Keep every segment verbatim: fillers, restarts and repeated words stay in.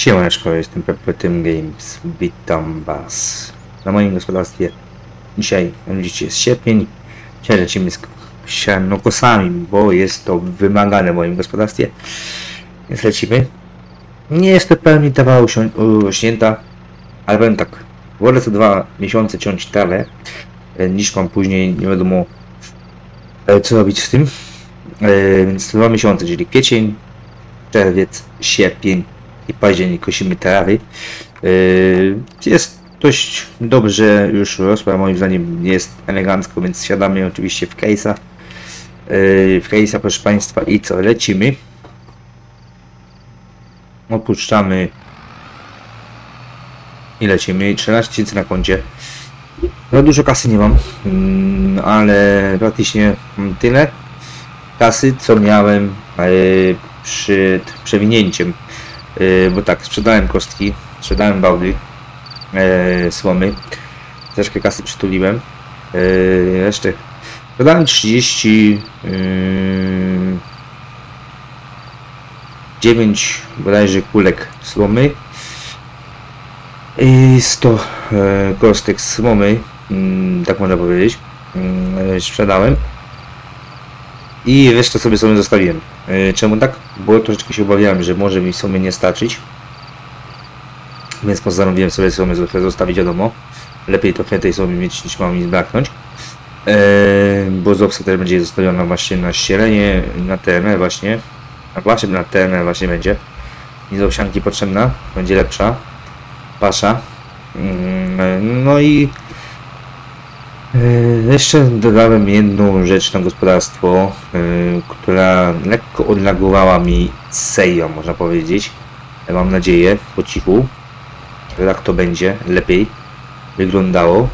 Siemaneczko, jestem Pepetym Games, witam was na moim gospodarstwie. Dzisiaj, jak widzicie, jest sierpień. Dzisiaj lecimy z sianokosami, bo jest to wymagane w moim gospodarstwie. Więc lecimy. Nie jest to pełni trawa urośnięta, ale powiem tak, wolę co dwa miesiące ciąć trawę, niż mam później nie wiadomo co robić z tym. Więc dwa miesiące, czyli kwiecień, czerwiec, sierpień i październik kosimy trawy. Jest dość dobrze już rosła, moim zdaniem jest elegancko, więc siadamy oczywiście w case'a. W case'a, proszę Państwa, i co, lecimy. Opuszczamy i lecimy. trzynaście tysięcy na koncie. No dużo kasy nie mam, ale praktycznie mam tyle kasy, co miałem przed przewinięciem. Bo tak, sprzedałem kostki, sprzedałem bałdy, słomy, troszkę kasy przytuliłem. Jeszcze sprzedałem trzydzieści dziewięć bodajże kulek słomy i sto kostek słomy, tak można powiedzieć, sprzedałem i resztę sobie sobie zostawiłem. Czemu tak? Bo troszeczkę się obawiałem, że może mi słomy nie starczyć, więc postanowiłem sobie słomy zostawić, wiadomo. Lepiej trochę tej słomy mieć, niż ma mi zbraknąć. Bo z owsa też będzie zostawiona właśnie na ścielenie, na T M E właśnie. A właśnie na T M E właśnie będzie. I z owsianki potrzebna, będzie lepsza pasza. No i jeszcze dodałem jedną rzecz na gospodarstwo, która lekko odlagowała mi seją, można powiedzieć. Mam nadzieję, po cichu, że tak to będzie lepiej wyglądało.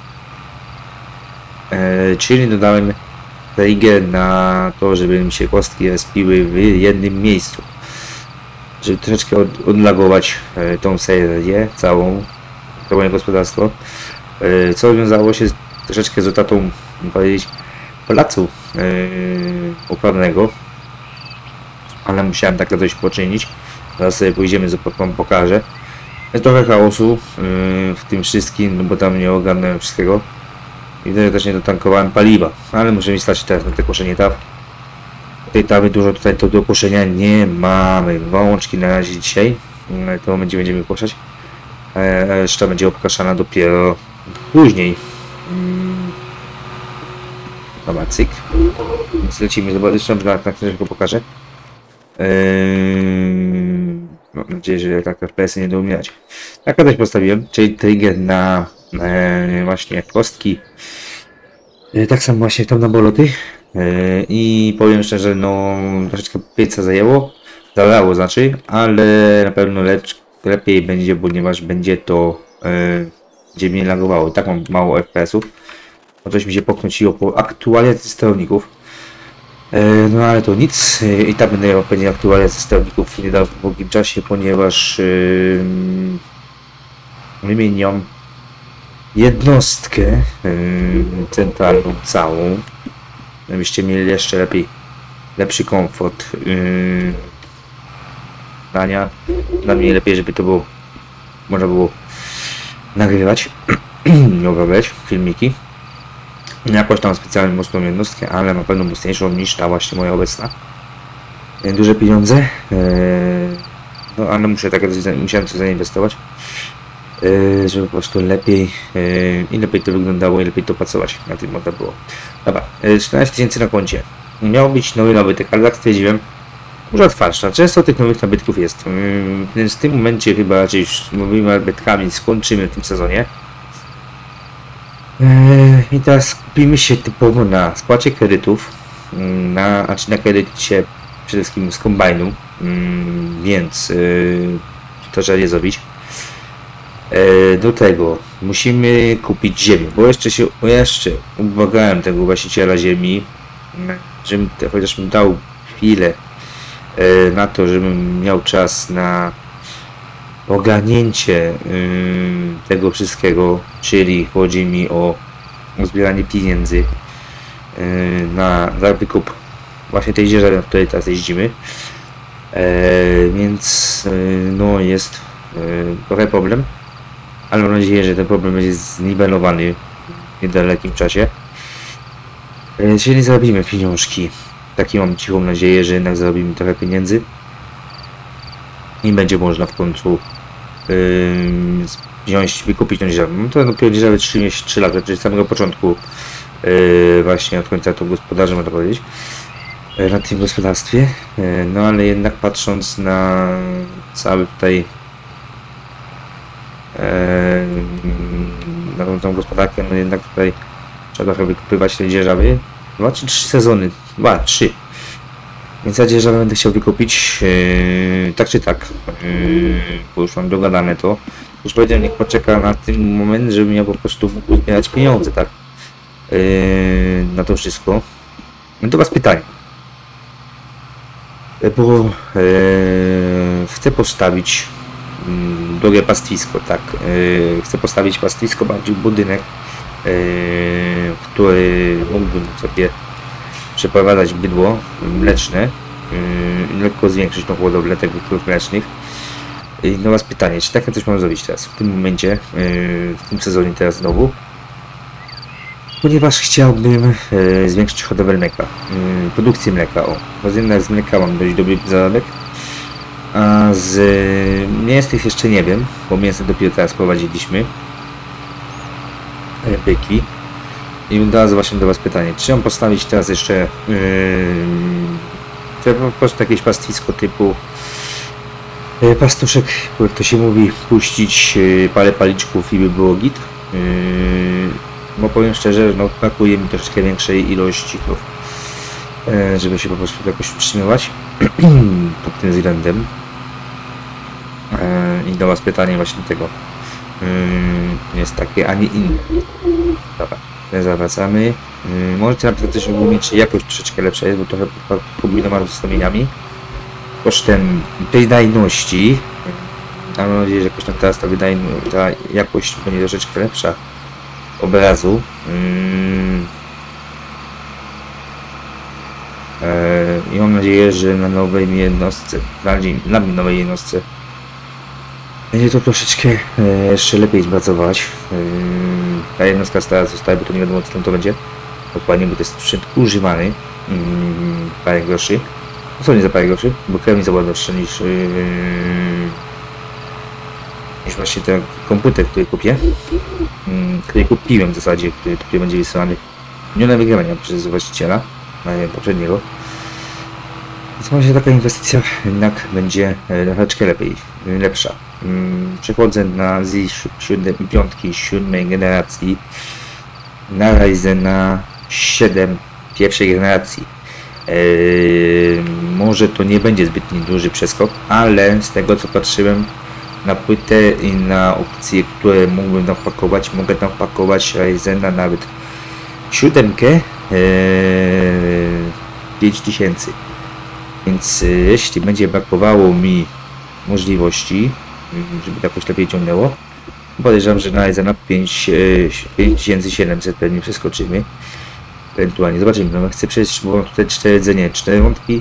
Czyli dodałem trigger na to, żeby mi się kostki respiły w jednym miejscu, żeby troszeczkę od, odlagować tą serię całą, to moje gospodarstwo, co wiązało się z, troszeczkę z utratą, powiedzieć, placu uprawnego, ale musiałem tak coś poczynić. Zaraz sobie pójdziemy, wam pokażę. Jest trochę chaosu w tym wszystkim, no bo tam nie ogarnąłem wszystkiego i wtedy też nie dotankowałem paliwa, ale muszę mi stać teraz na te koszenie traw. Tej trawy dużo tutaj to do koszenia nie mamy. Wączki na razie dzisiaj, to będzie będziemy koszać, a reszta będzie obkaszana dopiero później. Dobra, cyk. Więc lecimy, zobaczymy, na którym go pokażę. Mam nadzieję, że tak F P S-y nie będą umierać. Taka też postawiłem, czyli trigger na e, właśnie kostki. E, tak samo właśnie tam na boloty. E, I powiem szczerze, no troszeczkę pieca zajęło. Zalało znaczy, ale na pewno lecz, lepiej będzie, ponieważ będzie to e, będzie mnie lagowało. Tak mam mało F P S-ów. Bo coś mi się poknąciło po aktualizacji sterowników. No ale to nic, i tak będę miał pewnie aktualizację sterowników w niedługim czasie, ponieważ yy, wymieniam jednostkę yy, centralną całą, żebyście mieli jeszcze lepiej, lepszy komfort yy, dania. Dla mnie lepiej, żeby to było, można było nagrywać, nie obrabiać filmiki. Jakoś tam specjalnie mocną jednostkę, ale na pewno mocniejszą niż ta właśnie moja obecna. Duże pieniądze, no ale muszę tak, musiałem coś zainwestować, żeby po prostu lepiej i lepiej to wyglądało i lepiej to pracować. Na tym można było. Dobra, czternaście tysięcy na koncie. Miał być nowy nabytek, ale tak stwierdziłem, może otwarta. Często tych nowych nabytków jest. Więc w tym momencie chyba raczej już z nowymi nabytkami skończymy w tym sezonie. I teraz skupimy się typowo na spłacie kredytów, na, znaczy na kredycie przede wszystkim z kombajnu, więc to trzeba nie zrobić. Do tego musimy kupić ziemię, bo jeszcze się jeszcze ubłagałem tego właściciela ziemi, żebym chociaż mi dał chwilę na to, żebym miał czas na ogarnięcie yy, tego wszystkiego, czyli chodzi mi o, o zbieranie pieniędzy yy, na, na wykup właśnie tej dzierży, na której teraz jeździmy. E, więc e, no jest e, trochę problem, ale mam nadzieję, że ten problem będzie zniwelowany w niedalekim czasie. E, czyli zarobimy pieniążki. Taką mam cichą nadzieję, że jednak zarobimy trochę pieniędzy i będzie można w końcu yy, wziąć, wykupić tą dzierżawę. No to dopiero dzierżawę trzy lata, czyli z samego początku yy, właśnie od końca to gospodarza, można powiedzieć, yy, na tym gospodarstwie. Yy, no ale jednak patrząc na cały tutaj yy, na tą, tą gospodarkę, no jednak tutaj trzeba trochę wykupywać te dzierżawy. Dwa czy trzy sezony, dwa, trzy. Więc ja dzierżawę będę chciał wykupić, yy, tak czy tak, yy, bo już mam dogadane to. Już powiedziałem, niech poczeka na ten moment, żebym ja po prostu mógł zbierać pieniądze, tak, yy, na to wszystko. No do was pytanie, bo yy, chcę postawić yy, drugie pastwisko, tak, yy, chcę postawić pastwisko, bardziej budynek, yy, który mógłbym sobie przeprowadzać bydło mleczne, yy, lekko zwiększyć tą hodowlę tego krów mlecznych. I do was pytanie, czy takie coś mam zrobić teraz, w tym momencie, yy, w tym sezonie teraz znowu, ponieważ chciałbym yy, zwiększyć hodowlę mleka, yy, produkcję mleka, o, bo jednak z mleka mam dość dobry zarobek, a z yy, mięsnych jeszcze nie wiem, bo mięsne dopiero teraz prowadziliśmy, yy, byki. I teraz właśnie do was pytanie, czy mam postawić teraz jeszcze yy, po prostu jakieś pastwisko typu yy, pastuszek, jak to się mówi, puścić yy, parę paliczków i by było git. Yy, bo powiem szczerze, no brakuje mi troszeczkę większej ilości krów, yy, żeby się po prostu jakoś utrzymywać pod tym względem. Yy, I do was pytanie właśnie tego yy, jest takie, a nie inne. Dobra. Zawracamy. Yy, możecie napisać też ogólnie, czy jakość troszeczkę lepsza jest, bo trochę kombinowano z ustawieniami. Kosztem wydajności. Mam nadzieję, że jakoś tam teraz ta wydajność, ta jakość będzie troszeczkę lepsza obrazu. Yy, yy, I mam nadzieję, że na nowej jednostce, bardziej na nowej jednostce będzie to troszeczkę e, jeszcze lepiej zpracować. Yy, ta jednostka stara zostaje, bo to nie wiadomo co tam to będzie. Dokładnie, bo to jest sprzęt używany. Yy, parę groszy. No co nie za parę groszy, bo krew mi zabyła droższe niż, yy, niż właśnie ten komputer, który kupię. Yy, który kupiłem w zasadzie, który, który będzie wysyłany w dniu wygrywania przez właściciela, yy, poprzedniego. Więc może taka inwestycja jednak będzie troszeczkę lepiej, lepsza. Przechodzę na Z piątki siódmej generacji na Ryzena siedem pierwszej generacji. Yy, może to nie będzie zbytnio duży przeskok, ale z tego co patrzyłem na płytę i na opcje, które mógłbym tam wpakować, mogę tam wpakować Ryzena nawet siódemkę yy, pięć tysięcy. Więc y, jeśli będzie brakowało mi możliwości, żeby to jakoś lepiej ciągnęło, podejrzewam, że na Ryzena pięć tysięcy siedemset pewnie przeskoczymy. Ewentualnie zobaczymy. No, chcę przejść, bo mam tutaj cztery rdzenie, cztery wątki,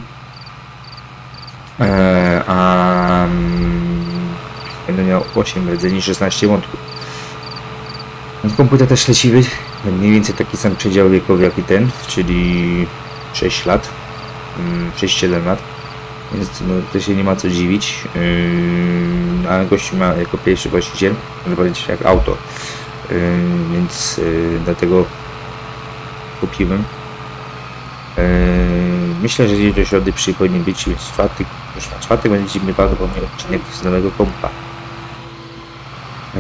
e, a mm, będę miał osiem rdzeni, szesnaście wątków. Więc komputer też leciwy, mniej więcej taki sam przedział wiekowy jak i ten, czyli sześć lat. sześć siedem lat, więc no, to się nie ma co dziwić, yy, ale gościu ma jako pierwszy właściciel, można powiedzieć jak auto, yy, więc yy, dlatego kupiłem. Yy, myślę, że dziś do środy przy powinien być, więc czwartek, już na czwartek będzie mi prawdopodobnie odcinek z nowego kompa. Yy,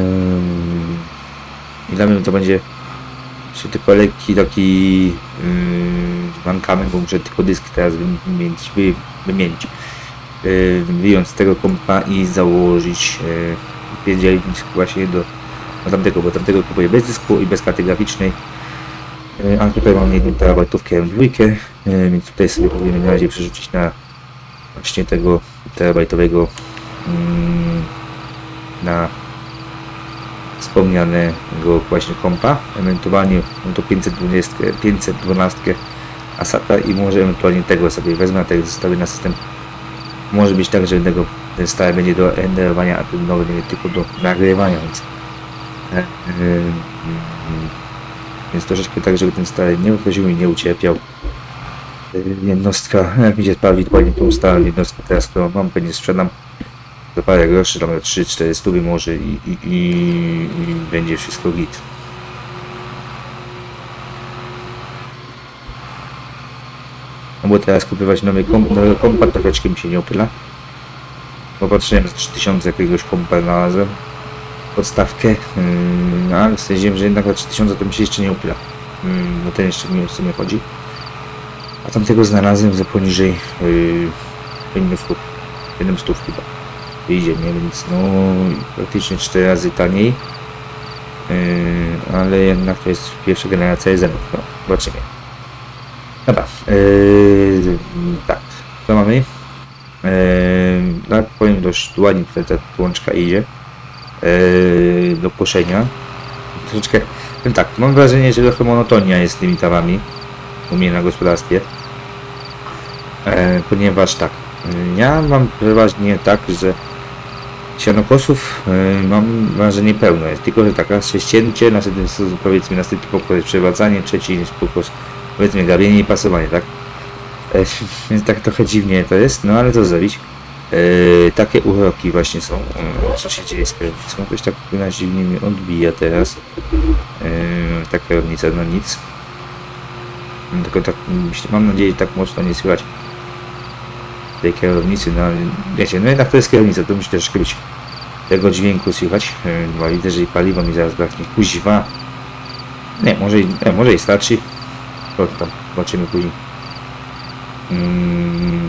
I dla mnie to będzie jeszcze tylko lekki taki yy, mankament, bo muszę tylko dysk teraz wymienić, wy, wymienić. Yy, wyjąć z tego kompa i założyć yy, pierdzielnik właśnie do, do tamtego, bo tamtego kupuję bez dysku i bez karty graficznej. Yy, a tutaj mam jedną terabajtówkę M dwa, yy, więc tutaj sobie powinien na razie przerzucić na właśnie tego terabajtowego yy, na wspomnianego właśnie kompa, ewentualnie to pięćset dwanaście A S A T A i może ewentualnie tego sobie wezmę, a tego zostawię na system może być tak, że tego, ten stary będzie do renderowania, a ten nowy będzie tylko do nagrywania, więc e, e, więc troszeczkę tak, żeby ten stary nie wychodził i nie ucierpiał. Jednostka, jak mi się sprawi dokładnie tą starą jednostkę teraz, którą mam, pewnie sprzedam za parę groszy, tam trzy cztery stówy może i, i, i, i będzie wszystko git. No bo teraz kupować nowy, komp nowy kompa troszeczkę mi się nie opyla. Popatrzyłem, za trzy tysiące jakiegoś kompa znalazłem. Podstawkę, yy, no ale stwierdziłem, że jednak za trzy tysiące to mi się jeszcze nie opyla. Yy, bo ten jeszcze mi w sumie chodzi. A tamtego znalazłem za poniżej yy, siedem stów chyba. Wyjdzie, nie? Więc no praktycznie cztery razy taniej. Yy, ale jednak to jest pierwsza generacja Zenów. No, zobaczymy. Dobra, yy, tak, co mamy? Yy, tak powiem, dość ładnie tutaj ta łączka idzie yy, do koszenia. Troszeczkę, no tak, mam wrażenie, że trochę monotonia jest z tymi tawami u mnie na gospodarstwie. Yy, ponieważ tak, yy, ja mam przeważnie tak, że sianokosów yy, mam wrażenie pełno jest, tylko że tak, raz jest ścięcie, następny powiedzmy następny pokos jest przewracanie, trzeci jest pokos powiedzmy grabienie i pasowanie, tak? E, więc tak trochę dziwnie to jest, no ale co zrobić? E, takie uroki właśnie są. E, co się dzieje z kierownicą? Ktoś tak na dziwnie mnie odbija teraz. E, ta kierownica, no nic. Tylko tak, mam nadzieję, że tak mocno nie słychać tej kierownicy, no ale wiecie, no jednak to jest kierownica, to musi też być tego dźwięku słychać. E, bo widzę, że i paliwa mi zaraz braknie. Kuźwa. Nie, może, e, może i starczy. To tam zobaczymy później. Hmm.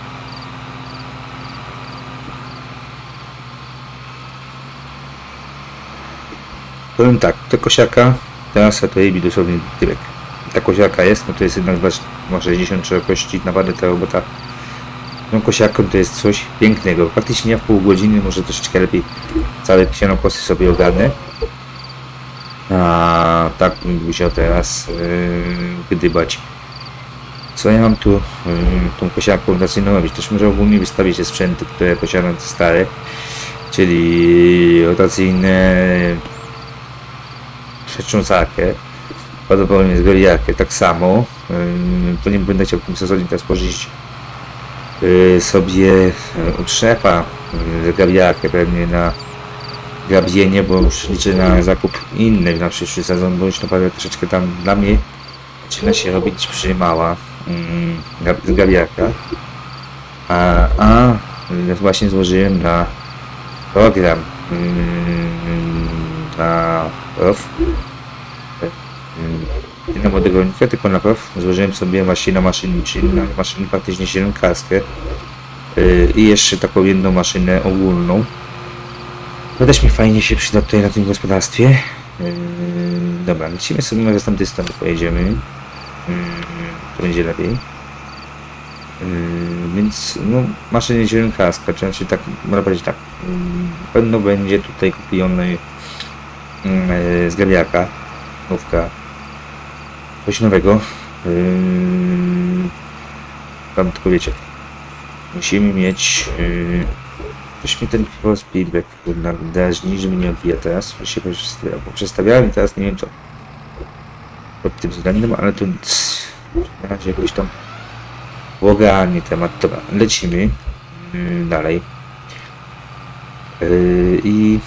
Powiem tak, ta kosiarka teraz to jej dosłownie tyłek. Ta kosiarka jest, no to jest jednak ma sześćdziesiąt szerokości, naprawdę ta robota tą kosiarką to jest coś pięknego. Praktycznie ja w pół godziny może troszeczkę lepiej całe sianokosy sobie ogarnę. A tak bym musiał teraz yy, gdybać. Co ja mam tu yy, tą kosiarką rotacyjną robić? Też może ogólnie wystawić te sprzęty, które posiadam te stare, czyli rotacyjne przetrząsarkę, prawdopodobnie zgrabiarkę tak samo. Yy, to nie będę chciał w tym sezonie teraz pożyczyć yy, sobie od szefa yy, zgrabiarkę pewnie na grabienie, bo już liczę na zakup innych na przyszły sezon, bo już naprawdę troszeczkę tam dla mnie zaczyna się robić przymała mm, zgrabiarka. A, a właśnie złożyłem na program mm, na prof. Nie na modelonika, tylko na prof. Złożyłem sobie właśnie na maszyny, czyli na maszynę praktycznie siedemkarskę yy, i jeszcze taką jedną maszynę ogólną. To też mi fajnie się przyda tutaj na tym gospodarstwie. Yy, dobra, lecimy sobie może z tamtej strony pojedziemy. Yy, to będzie lepiej. Yy, więc no maszyny zielonkarska, czy znaczy tak, można powiedzieć tak. Yy, pewno będzie tutaj kupiony yy, zgrabiarka, nówka. Coś nowego. Yy, tam tylko wiecie. Musimy mieć yy, Coś mi ten feedback drażni, że mnie nie odbija teraz. Się przestawiałem i teraz nie wiem co pod tym względem, ale to nic. Na razie jakoś tam ogarnie temat. Dobra, lecimy yy, dalej. Yy, I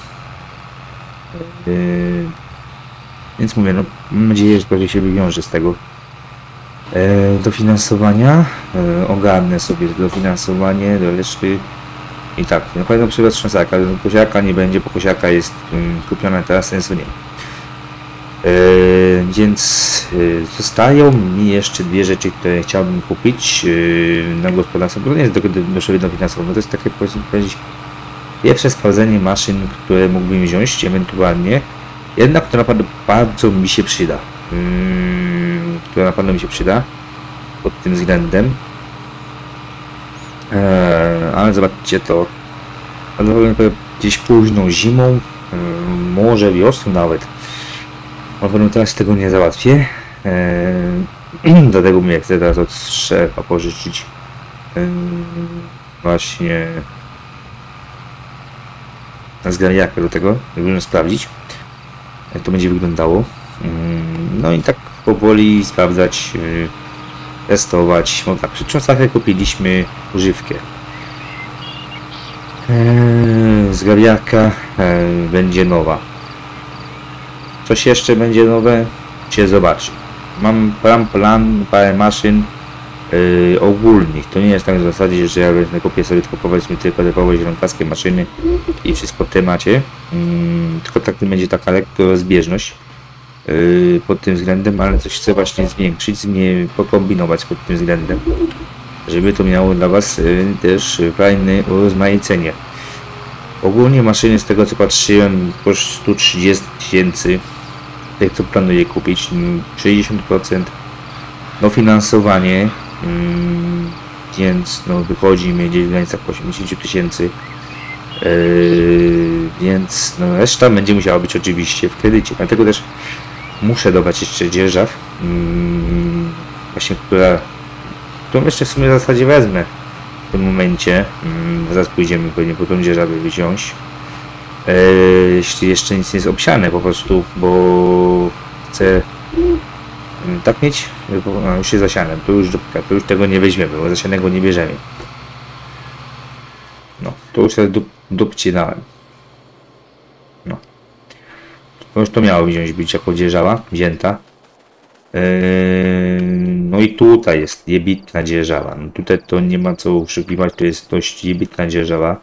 yy, więc mówię, no mam nadzieję, że trochę się wywiąże z tego yy, dofinansowania. Yy, ogarnę sobie dofinansowanie do reszty. I tak, na pewno przywód trząsarka, kosiarka nie będzie, bo kosiarka jest um, kupiona teraz, sensu nie. Yy, więc yy, zostają mi jeszcze dwie rzeczy, które chciałbym kupić yy, na gospodarstwo, bo to nie jest do, do, do, do finansowo, no to jest takie, powiedzmy powiedzieć, pierwsze sprawdzenie maszyn, które mógłbym wziąć ewentualnie, jedna, która naprawdę bardzo mi się przyda, yy, która naprawdę mi się przyda pod tym względem. Eee, ale zobaczcie to, gdzieś późną zimą, eee, może wiosną nawet. Na pewno teraz tego nie załatwię. Eee, dlatego mnie chcę teraz od szefa pożyczyć eee, właśnie na zgrabiarkę do tego, żeby sprawdzić, jak to będzie wyglądało. No i tak powoli sprawdzać, testować. No tak, przy cząstkach kupiliśmy używkę. Eee, zgrabiarka eee, będzie nowa. Coś jeszcze będzie nowe? Się zobaczy. Mam plan, plan parę maszyn yy, ogólnych. To nie jest tak w zasadzie, że ja kupię sobie tylko powiedzmy tylko typowe zielonkowskie maszyny i wszystko w temacie. Yy, tylko tak będzie taka lekka rozbieżność yy, pod tym względem, ale coś chcę właśnie zwiększyć, zmie, pokombinować pod tym względem, żeby to miało dla Was yy, też fajne urozmaicenie. Ogólnie maszyny, z tego co patrzyłem, po stu trzydziestu tysięcy, tych co planuję kupić, sześćdziesiąt procent dofinansowanie, mm, więc no, wychodzi mi gdzieś w granicach osiemdziesiąt tysięcy, yy, więc no, reszta będzie musiała być oczywiście w kredycie, dlatego też muszę dodać jeszcze dzierżaw, yy, właśnie która, którą jeszcze w sumie w zasadzie wezmę w tym momencie. Yy, zaraz pójdziemy pewnie po tą dzierżawę wyciąć. Yy, jeśli jeszcze nic nie jest obsiane po prostu, bo chcę yy, tak mieć, bo no, już jest zasiane, to już, to już tego nie weźmiemy, bo zasianego nie bierzemy. No, to już sobie dup, dupcinałem. No. To już to miało wziąć być jako dzierżawa, wzięta. Yy, no i tutaj jest jebitna dzierżawa. No tutaj to nie ma co uszukiwać, to jest dość jebitna dzierżawa.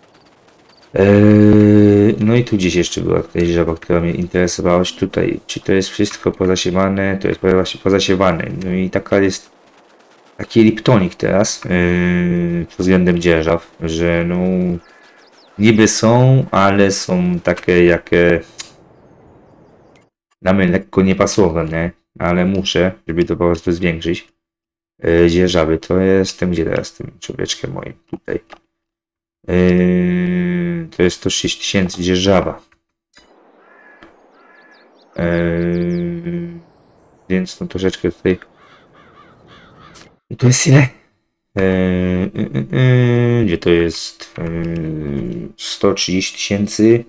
Eee, no i tu gdzieś jeszcze była ta dzierżawa, która mnie interesowała. Tutaj, czy to jest wszystko pozasiewane? To jest właśnie pozasiewane. No i taka jest taki liptonik teraz yy, pod względem dzierżaw, że no niby są, ale są takie jakie dla mnie lekko niepasowane, ale muszę, żeby to po prostu zwiększyć. Yy, dzierżawy to jestem, gdzie teraz tym człowieczkiem moim tutaj. Yy, to jest sto sześć tysięcy dzierżawa. Yy, więc no troszeczkę tutaj. I to jest ile? Yy, yy, yy, gdzie to jest? Yy, sto trzydzieści tysięcy.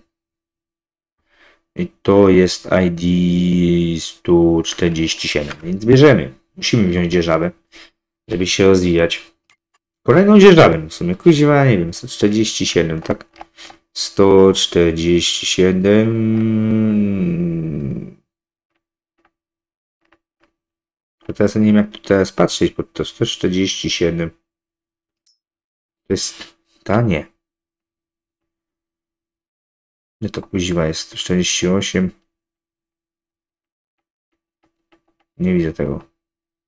I to jest I D sto czterdzieści siedem. Więc bierzemy. Musimy wziąć dzierżawę, żeby się rozwijać. Kolejną dzierżawę w sumie, kuźwa, nie wiem, sto czterdzieści siedem, tak? sto czterdzieści siedem. To teraz nie wiem jak tu teraz patrzeć, pod to sto czterdzieści siedem. To jest tanie. Nie to kuźwa jest sto czterdzieści osiem. Nie widzę tego.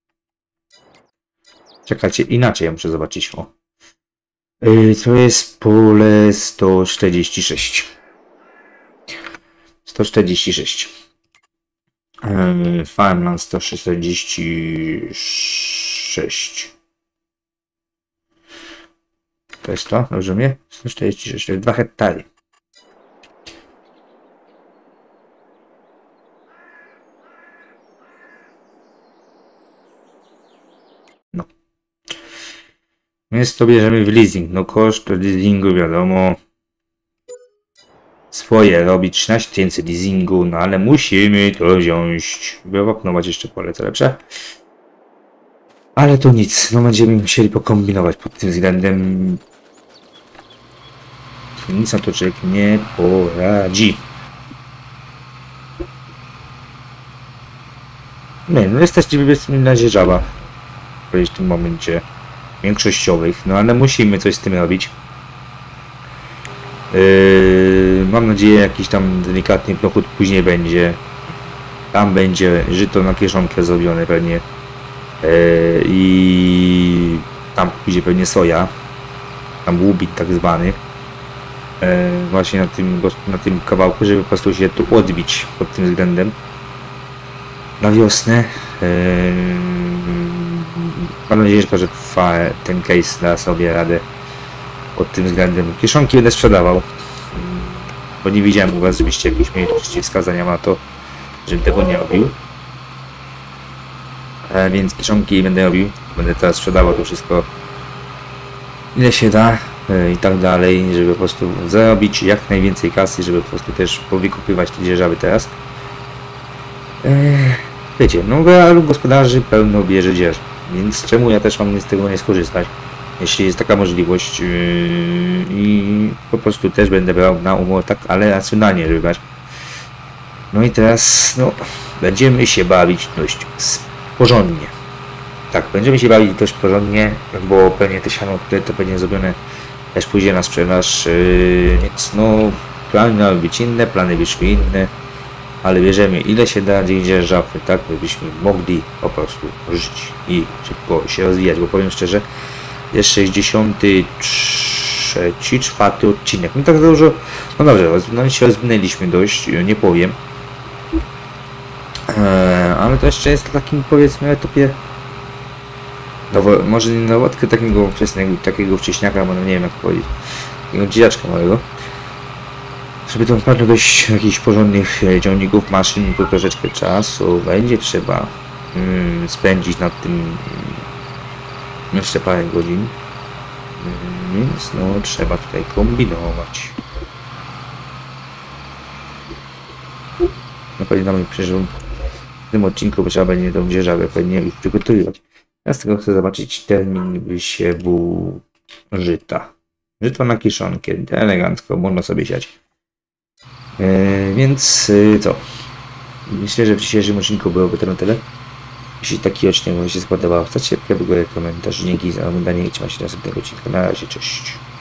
Czekajcie, inaczej ja muszę zobaczyć. O. Yy, to jest pole sto czterdzieści sześć. sto czterdzieści sześć. Yy, Farmland sto czterdzieści sześć. To jest to? Dobrze mnie? sto czterdzieści sześć, to jest dwa hektary. No. Więc to bierzemy w leasing. No koszt leasingu wiadomo. Swoje robi trzynaście tysięcy leasingu, no ale musimy to wziąć. Wyopnować jeszcze pole co lepsze. Ale to nic, no będziemy musieli pokombinować pod tym względem. Nic na to człowiek nie poradzi. Nie, no jesteśmy na dzierżawa w tym momencie większościowych, no ale musimy coś z tym robić. Yy, mam nadzieję, jakiś tam delikatny dochód później będzie. Tam będzie żyto na kieszonkę zrobione pewnie. Yy, I tam pójdzie pewnie soja. Tam łubik tak zwany. Yy, właśnie na tym, na tym kawałku, żeby po prostu się tu odbić pod tym względem. Na wiosnę. Yy, mam nadzieję, że ten case da sobie radę pod tym względem. Kieszonki będę sprzedawał, bo nie widziałem u was, żebyście jakieś mieli wskazania na to, żebym tego nie robił. E, więc kieszonki będę robił. Będę teraz sprzedawał to wszystko ile się da yy, i tak dalej, żeby po prostu zarobić jak najwięcej kasy, żeby po prostu też powykupywać te dzierżawy teraz. Yy, wiecie, no wielu gospodarzy pełno bierze dzierż, więc czemu ja też mam z tego nie skorzystać, jeśli jest taka możliwość yy, i po prostu też będę brał na umowę, tak, ale racjonalnie rywać. No i teraz, no, będziemy się bawić dość porządnie. Tak, będziemy się bawić dość porządnie, bo pewnie te siano, które to będzie zrobione, też pójdzie na sprzedaż, yy, więc no, plany miały być inne, plany wyszły inne, ale bierzemy ile się da dzierżawy, tak, żebyśmy mogli po prostu żyć i szybko się rozwijać, bo powiem szczerze, jest sześćdziesiąty trzeci, czwarty odcinek, no tak dużo, no dobrze, no się rozwinęliśmy dość, nie powiem, eee, ale to jeszcze jest takim, powiedzmy, etapie, nowo, może nie nowotkę takiego wczesnego, takiego wcześniaka, bo no nie wiem jak powiedzieć, takiego dzieciaczka małego, żeby to naprawdę dość jakichś porządnych ciągników, maszyn, to troszeczkę czasu będzie trzeba mm, spędzić nad tym jeszcze parę godzin, więc no trzeba tutaj kombinować. No pewnie nam przeżył w tym odcinku, bo trzeba będzie tą dzierżawę pewnie już przygotowywać. Ja z tego chcę zobaczyć termin wysiewu żyta. Żytwa na kiszonkę, elegancko, można sobie siać. Yy, więc yy, co? Myślę, że w dzisiejszym odcinku byłoby to na tyle. Jeśli taki odcinek Wam się spodobał, zostawcie w górę komentarz. Dzięki za oglądanie i trzymajcie się następnego odcinka. Na razie, cześć.